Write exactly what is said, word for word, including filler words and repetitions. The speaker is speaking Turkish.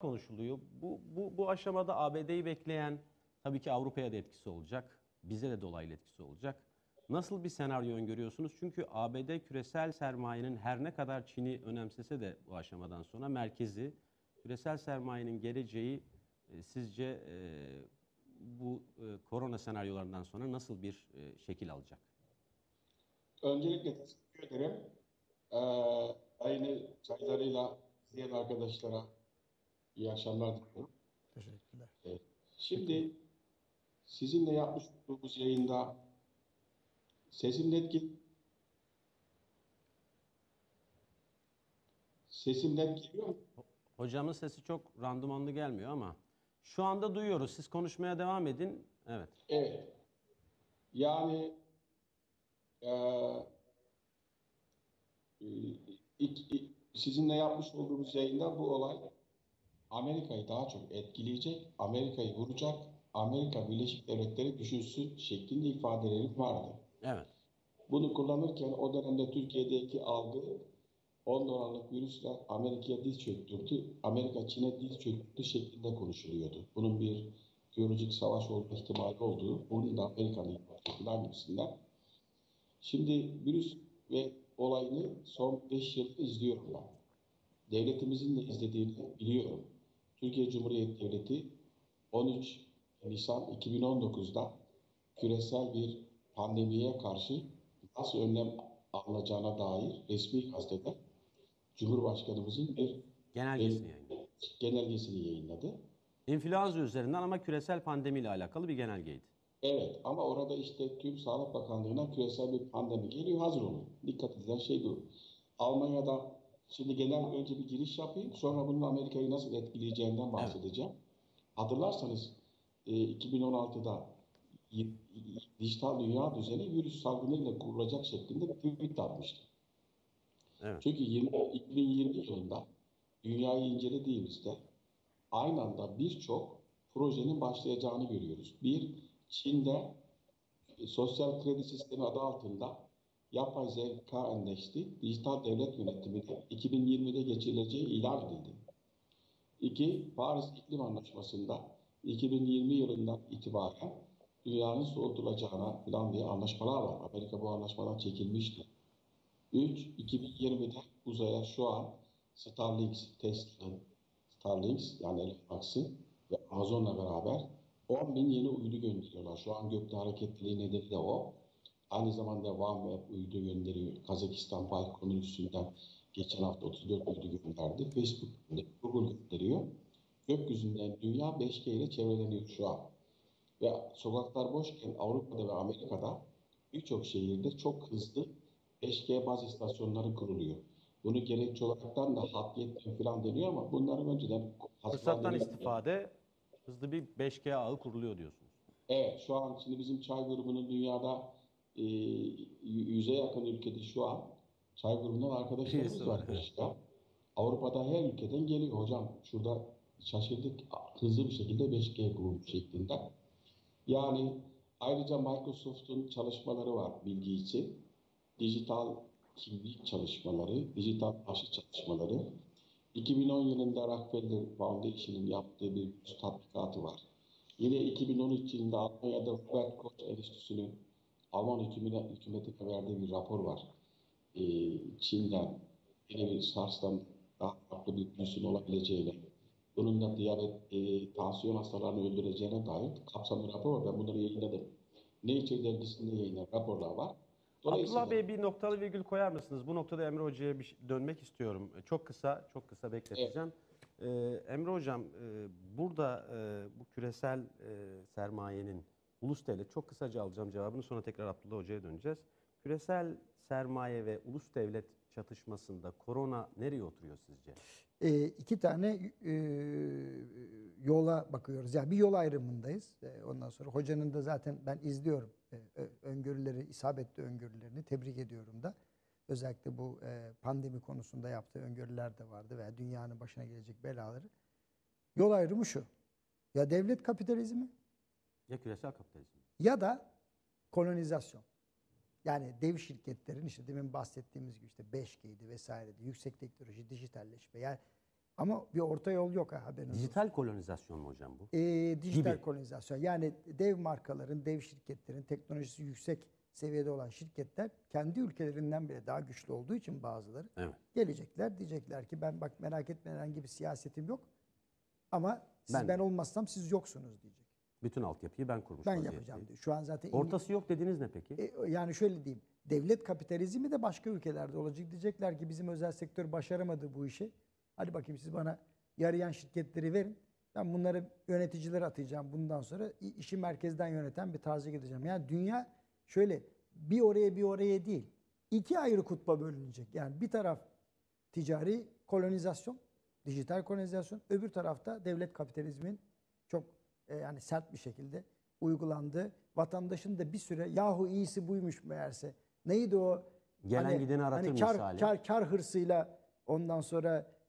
konuşuluyor. Bu, bu, bu aşamada A B D'yi bekleyen tabii ki Avrupa'ya da etkisi olacak. Bize de dolaylı etkisi olacak. Nasıl bir senaryo öngörüyorsunuz? Çünkü A B D küresel sermayenin her ne kadar Çin'i önemsese de bu aşamadan sonra merkezi, küresel sermayenin geleceği e, sizce e, bu e, korona senaryolarından sonra nasıl bir e, şekil alacak? Öncelikle teşekkür ederim. Ee, Aynı çaylarıyla izleyen arkadaşlara iyi akşamlar diliyorum. Teşekkürler. Ee, Şimdi sizinle yapmış olduğumuz yayında sesim net, gel sesim net geliyor mu? Hocamın sesi çok randımanlı gelmiyor ama şu anda duyuyoruz. Siz konuşmaya devam edin. Evet. Evet. Yani e, ilk- ilk- sizinle yapmış olduğumuz yayında bu olay Amerika'yı daha çok etkileyecek, Amerika'yı vuracak, Amerika Birleşik Devletleri düşünsün şeklinde ifadeleri vardı. Evet. Bunu kullanırken o dönemde Türkiye'deki algı on dolarlık virüsler Amerika'ya diz çöktürdü, Amerika Çin'e diz çöktürdü şeklinde konuşuluyordu. Bunun bir biyolojik savaş olma ihtimali olduğu, bunun da Amerika'nın yaptığı falan gibisinden. Şimdi virüs ve olayını son beş yıldır izliyorum ben. Devletimizin de izlediğini biliyorum. Türkiye Cumhuriyeti Devleti on üç Nisan iki bin on dokuz'da küresel bir pandemiye karşı nasıl önlem alınacağına dair resmi gazetede Cumhurbaşkanımızın bir Genelgesini yayınladı. genelgesini yayınladı. İnfluenza üzerinden ama küresel pandemiyle alakalı bir genelgeydi. Evet, ama orada işte tüm Sağlık Bakanlığı'na küresel bir pandemi geliyor, hazır olun. Dikkat edilen şey bu. Almanya'da şimdi genel önce bir giriş yapayım, sonra bunun Amerika'yı nasıl etkileyeceğinden Evet. bahsedeceğim. Hatırlarsanız e, iki bin on altı'da y- y- dijital dünya düzeni virüs salgınıyla kurulacak şeklinde bir tweet atmıştı. Evet. Çünkü yirmi iki bin yirmi yılında dünyayı incelediğimizde aynı anda birçok projenin başlayacağını görüyoruz. Bir, Çin'de e, sosyal kredi sistemi adı altında yapay zeka endeksli dijital devlet yönetiminin iki bin yirmi'de geçirileceği ilan edildi. İki, Paris İklim Anlaşması'nda iki bin yirmi yılından itibaren dünyanın soğutulacağına falan diye anlaşmalar var. Amerika bu anlaşmadan çekilmişti. Üç, iki bin yirmi'de uzaya şu an Starlink, Tesla'nın Starlink yani Elon Musk'ın ve Amazon'la beraber on bin yeni uydu gönderiyorlar. Şu an gökte hareketliliği nedeni de o. Aynı zamanda OneWeb uydu gönderiyor. Kazakistan Baykonur üstünden geçen hafta otuz dört uydu gönderdi. Facebook gönderiyor, Google gönderiyor. Gökyüzünden dünya beş G ile çevreleniyor şu an. Ve sokaklar boşken Avrupa'da ve Amerika'da birçok şehirde çok hızlı beş G baz istasyonları kuruluyor. Bunu gerekçe olaraktan da hat yetmiyor falan deniyor ama bunların önceden Fırsattan hasılatları... istifade hızlı bir beş G ağı kuruluyor diyorsunuz. Evet, şu an şimdi bizim çay grubunun dünyada e, yüze yakın ülkede şu an çay grubundan Üyesi arkadaşlarımız var. var. Evet. İşte. Avrupa'da her ülkeden geliyor hocam. Şurada şaşırdık, hızlı bir şekilde beş G grubu şeklinde. Yani ayrıca Microsoft'un çalışmaları var bilgi için. Dijital kimlik çalışmaları, dijital aşı çalışmaları. iki bin on yılında Rockefeller Foundation'ın yaptığı bir tatbikatı var. Yine iki bin on üç yılında Almanya'da Robert Koch Enstitüsü'nün Alman hükümete, hükümetine verdiği bir rapor var. Ee, Çin'den yeni bir SARS'tan daha farklı bir virüsün olabileceğini, bunun da diyabet, e, tansiyon hastalarını öldüreceğine dair kapsamlı rapor var. Ben bunları yayınladım. Nature dergisinde yayınlanan raporlar var. Abdullah Dolayısıyla Bey, bir noktalı virgül koyar mısınız? Bu noktada Emre Hoca'ya bir şey- dönmek istiyorum. E, Çok kısa, çok kısa evet, bekleteceğim. Ee, Emre Hocam, e, burada e, bu küresel e, sermayenin, ulus devlet, çok kısaca alacağım cevabını, sonra tekrar Abdullah Hoca'ya döneceğiz. Küresel sermaye ve ulus devlet çatışmasında korona nereye oturuyor sizce? E, iki tane e, yola bakıyoruz. Yani bir yol ayrımındayız. E, ondan sonra hocanın da zaten ben izliyorum e, ö- öngörüleri, isabetli öngörülerini tebrik ediyorum da. Özellikle bu e, pandemi konusunda yaptığı öngörüler de vardı veya dünyanın başına gelecek belaları. Yol ayrımı şu. Ya devlet kapitalizmi Ya küresel kapitalizm? ya da kolonizasyon. Yani dev şirketlerin işte demin bahsettiğimiz gibi işte beş G'ydi vesaireydi. Yüksek teknoloji, dijitalleşme. Yani Ama bir orta yol yok ha, haberiniz olsun. Dijital kolonizasyon mu hocam bu? Ee, dijital Gibi. kolonizasyon. Yani dev markaların, dev şirketlerin, teknolojisi yüksek seviyede olan şirketler kendi ülkelerinden bile daha güçlü olduğu için bazıları Evet. gelecekler. Diyecekler ki ben bak merak etmeyin herhangi bir siyasetim yok. Ama siz Ben- ben, olmazsam siz yoksunuz diyecek. Bütün altyapıyı ben kurmuş Ben vaziyetteyim. yapacağım diyor. Şu an zaten Ortası yok dediniz ne peki? E, yani şöyle diyeyim. Devlet kapitalizmi de başka ülkelerde olacak. Diyecekler ki bizim özel sektör başaramadı bu işi. Hadi bakayım siz bana yarayan şirketleri verin. Ben bunları yöneticilere atacağım. Bundan sonra i- işi merkezden yöneten bir tarza gideceğim. Yani dünya şöyle bir oraya bir oraya değil. İki ayrı kutba bölünecek. Yani bir taraf ticari kolonizasyon, dijital kolonizasyon. Öbür tarafta devlet kapitalizmin çok e, yani sert bir şekilde uygulandığı, vatandaşın da bir süre yahu iyisi buymuş meğerse. Neydi o? Gelen gideni aratır hani kar, misali. kar, kar hırsıyla ondan sonra